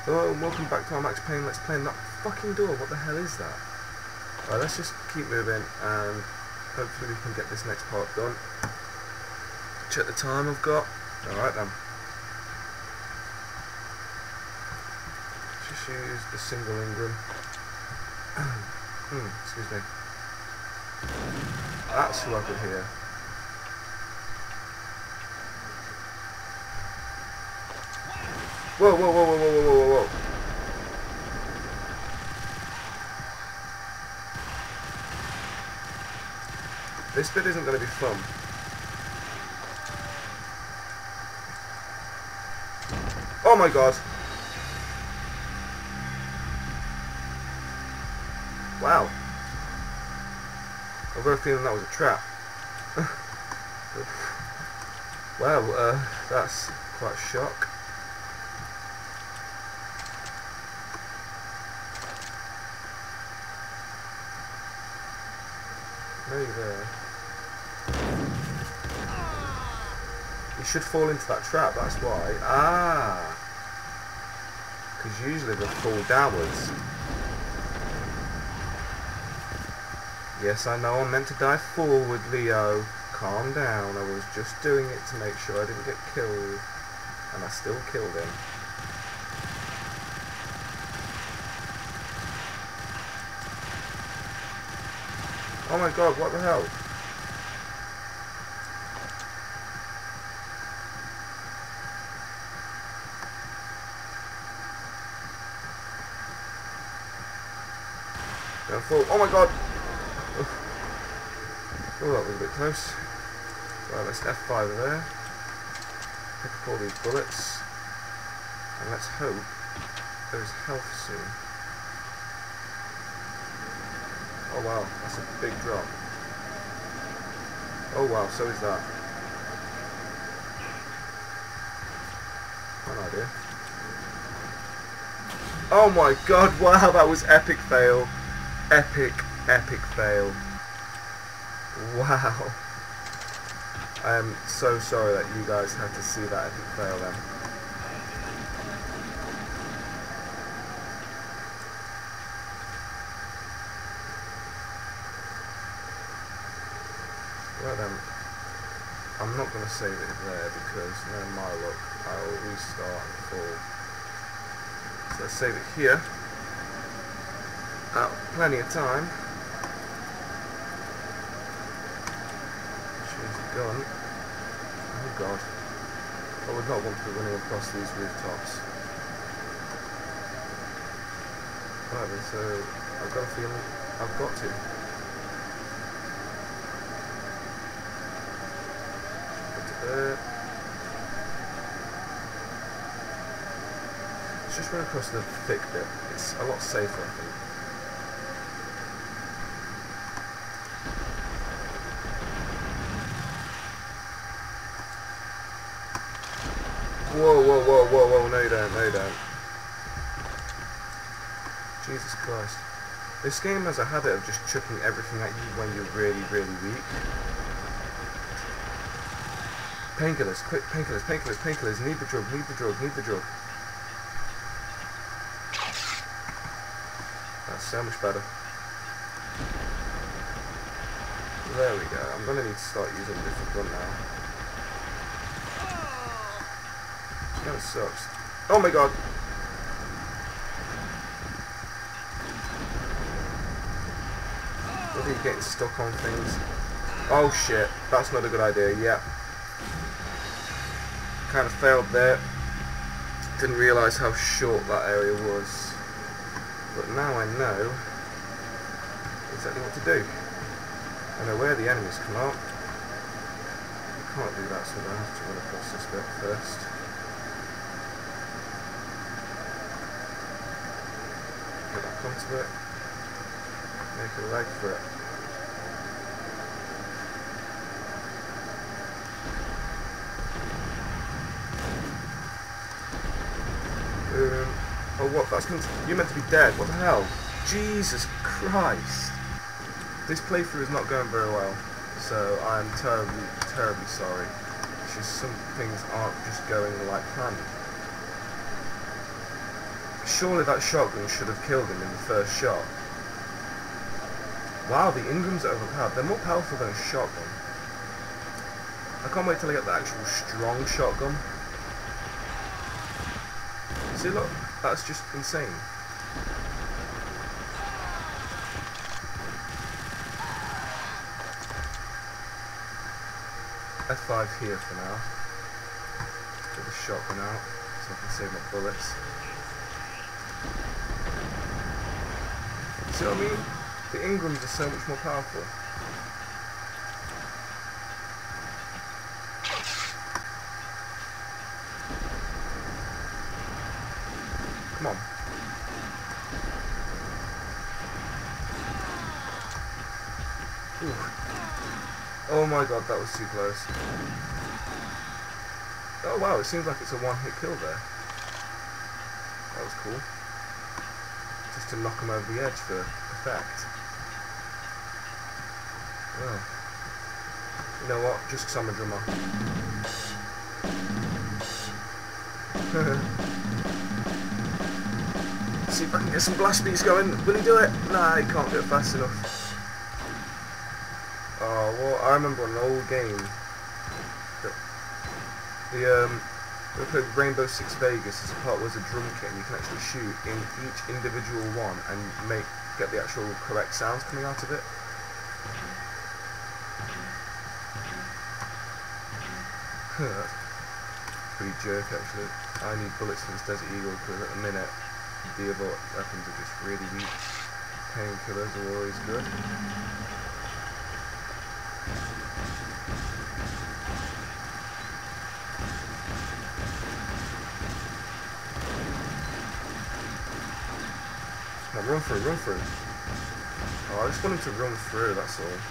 Oh, and welcome back to our Max Payne Let's Play. That fucking door, what the hell is that? Alright, let's just keep moving and hopefully we can get this next part done. Check the time I've got. Alright then. Just use the single Ingram. Excuse me. That's who I could hear. Whoa, whoa, whoa, whoa, whoa, whoa, whoa, whoa. This bit isn't going to be fun. Oh my god. Wow. I've got a feeling that was a trap. Wow, that's quite a shock. No, you're there. You should fall into that trap, that's why. Ah! Because usually they'll fall downwards. Yes, I know I'm meant to dive forward, Leo. Calm down, I was just doing it to make sure I didn't get killed. And I still killed him. Oh my god, what the hell? Don't fall. Oh my god! Oh, that was a bit close. Right, let's F5 there. Pick up all these bullets. And let's hope there's health soon. Oh wow, that's a big drop. Oh wow, so is that. One idea. Oh my god, wow, that was epic fail. Epic, epic fail. Wow. I am so sorry that you guys had to see that epic fail then. Right then, I'm not going to save it there because no my luck, I'll restart and fall. So let's save it here. Plenty of time. Choose a gun. Oh god. I would not want to be running across these rooftops. Right then, so I've got a feeling I've got to. Let's just run across the thick bit. It's a lot safer, I think. Whoa, whoa, whoa, whoa, whoa, no you don't, no you don't. Jesus Christ. This game has a habit of just chucking everything at you when you're really, really weak. Painkillers, quick, painkillers, painkillers, painkillers, need the drug, need the drug, need the drug. That's so much better. There we go, I'm gonna need to start using a different gun now. It kinda sucks. Oh my god! What are you getting stuck on things? Oh shit, that's not a good idea, yeah. Kind of failed there. Didn't realise how short that area was. But now I know exactly what to do. I know where the enemies come out. I can't do that, so I have to run across this bit first. Get back onto it. Make a leg for it. Oh what, that's meant to, you're meant to be dead, what the hell? Jesus Christ! This playthrough is not going very well, so I'm terribly, terribly sorry. It's just some things aren't just going like planned. Surely that shotgun should have killed him in the first shot. Wow, the Ingrams are overpowered. They're more powerful than a shotgun. I can't wait till I get the actual strong shotgun. See, look, that's just insane. F5 here for now. Get the shotgun out so I can save my bullets. See what I mean? The Ingrams are so much more powerful. Come on. Ooh. Oh my god, that was too close. Oh wow, it seems like it's a one-hit kill there. That was cool. Just to knock him over the edge for effect. Well, you know what? Just 'cause I'm a drummer. See if I can get some blast beats going. Will he do it? Nah, he can't do it fast enough. Oh, well, I remember an old game. We played Rainbow Six Vegas. As a part was a drum kit, and you can actually shoot in each individual one and get the actual correct sounds coming out of it. That's pretty jerk, actually. I need bullets for this Desert Eagle because at the minute the other weapons are just really weak. Painkillers are always good. Come on, run through, run through. Oh, I just want him to run through, that's all.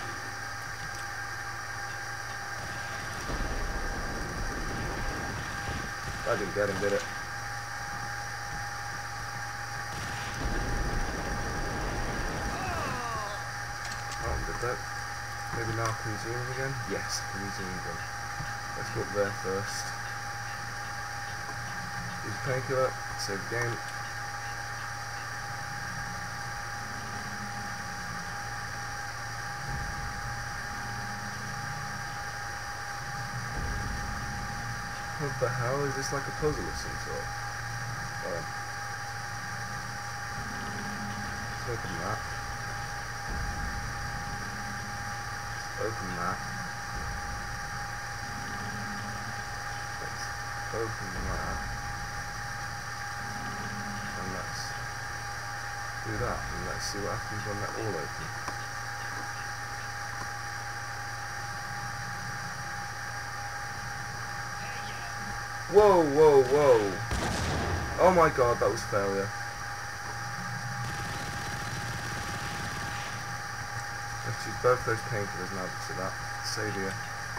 I didn't get him, did it? Oh, did that? Maybe now I can zoom him again? Yes, I can zoom him. Let's go up there first. Use a painkiller, save the game. What the hell? Is this like a puzzle of some sort? Oh. Let's open that. Let's open that. Let's open that. And let's do that. And let's see what happens when they're all open. Whoa, whoa, whoa. Oh my god, that was failure. Let's use both those painkillers now to that. Save here.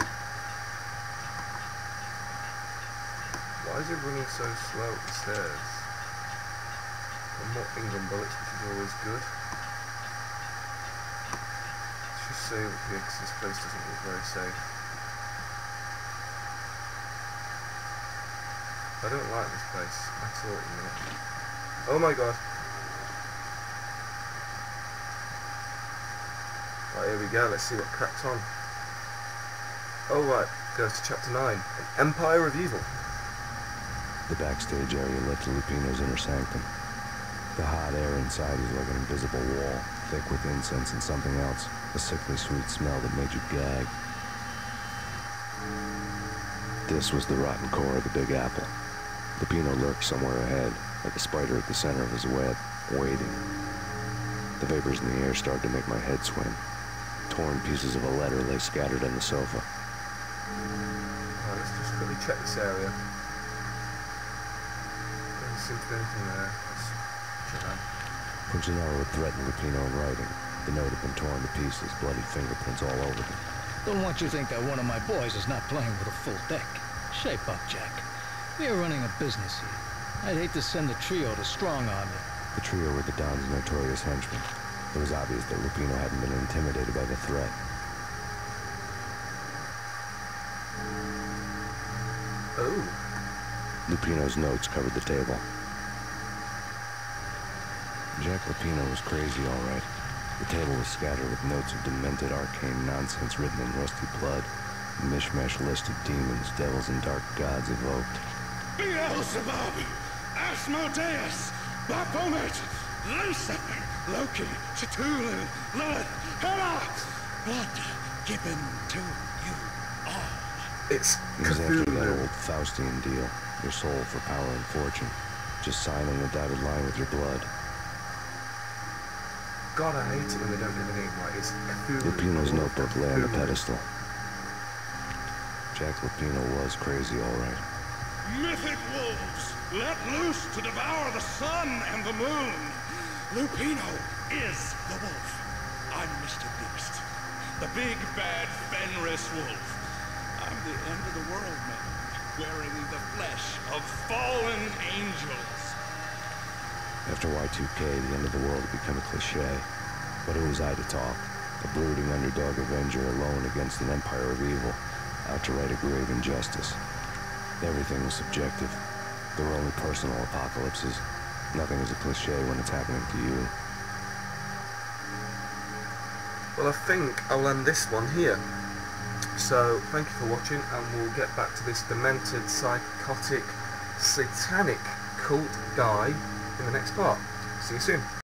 Why is it running so slow up the stairs? And more Ingram bullets, which is always good. Let's just save up here because this place doesn't look very safe. I don't like this place at all at the minute. Oh my god. Right, here we go, let's see what cracks on. Oh right, goes to chapter 9, An Empire of Evil. The backstage area led to Lupino's inner sanctum. The hot air inside was like an invisible wall, thick with incense and something else, a sickly sweet smell that made you gag. This was the rotten core of the Big Apple. Lupino lurked somewhere ahead, like a spider at the center of his web, waiting. The vapors in the air started to make my head swim. Torn pieces of a letter lay scattered on the sofa. Right, let's just quickly check this area. Doesn't seem to be anything there. Let's check that. Punchinello had threatened Lupino in writing. The note had been torn to pieces, bloody fingerprints all over them. Don't want you to think that one of my boys is not playing with a full deck. Shape up, Jack. We are running a business here. I'd hate to send the trio to strong-arm you. The trio were the Don's notorious henchmen. It was obvious that Lupino hadn't been intimidated by the threat. Oh. Lupino's notes covered the table. Jack Lupino was crazy, all right. The table was scattered with notes of demented arcane nonsense written in rusty blood. A mishmash list of demons, devils, and dark gods evoked. Beelzebub, Asmodeus, Baphomet, Lucifer, Loki, Cthulhu, Lilith, Hela, blood given to you all. It's It was after that Cthulhu. old Faustian deal. Your soul for power and fortune. Just signing the dotted line with your blood. God, I hate it when they don't get the name right. It's Cthulhu. Lupino's notebook lay on the Cthulhu. pedestal. Jack Lupino was crazy, all right. Mythic wolves, let loose to devour the sun and the moon. Lupino is the wolf. I'm Mr. Beast, the big bad Fenris wolf. I'm the end of the world man, wearing the flesh of fallen angels. After Y2K, the end of the world had become a cliche. But who was I to talk? A brooding underdog avenger alone against an empire of evil, out to right a grave injustice. Everything was subjective. There were only personal apocalypses. Nothing is a cliche when it's happening to you. Well, I think I'll end this one here. So, thank you for watching, and we'll get back to this demented, psychotic, satanic cult guy in the next part. See you soon.